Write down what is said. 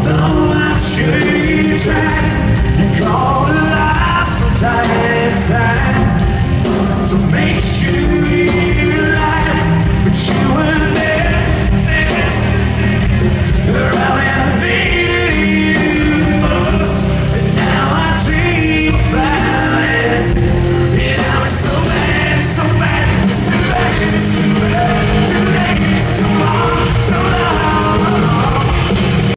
Though I'm sure you tried, you call it lies from time to time. So make sure